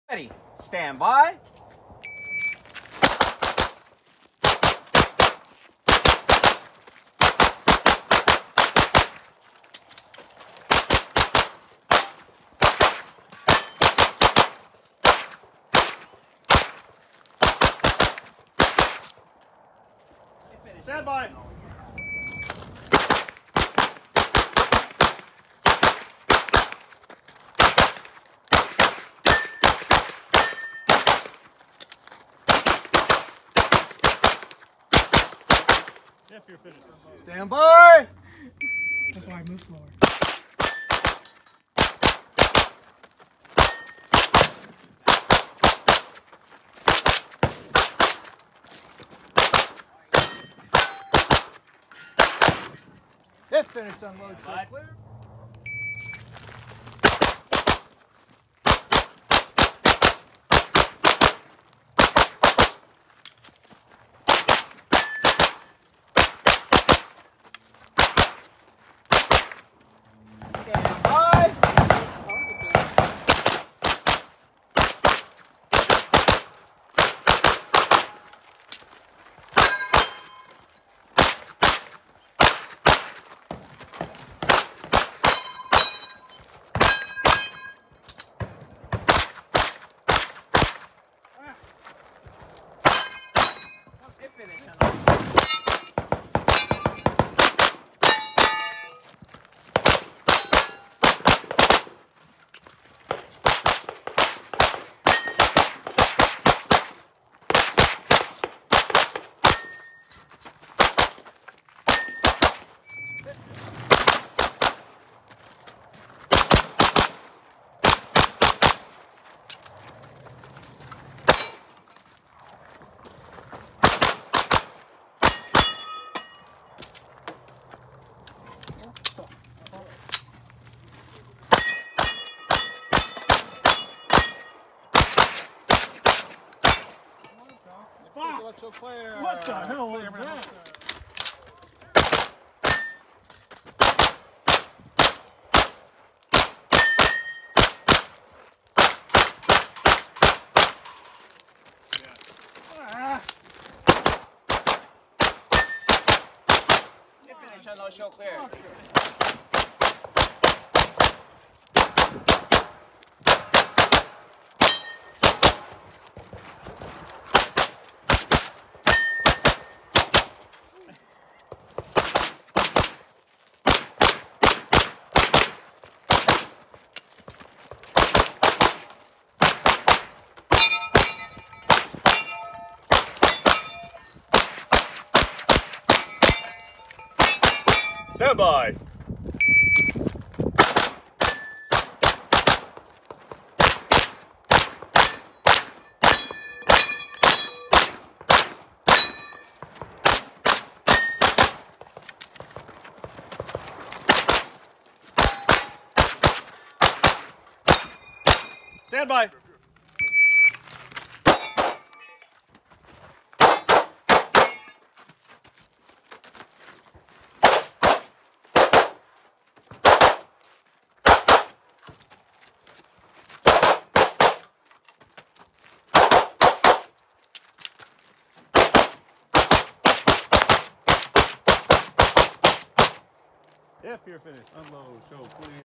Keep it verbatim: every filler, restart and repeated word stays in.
Ready. Stand by. Stand by. If you're finished. Stand by. That's why I move slower. It's finished. Unload. Show clear. Stand by. It's finished. Clear. What the hell was that? Ah. It's finished. Unload. Show clear. Stand by. Stand by. If you're finished, unload, show, please.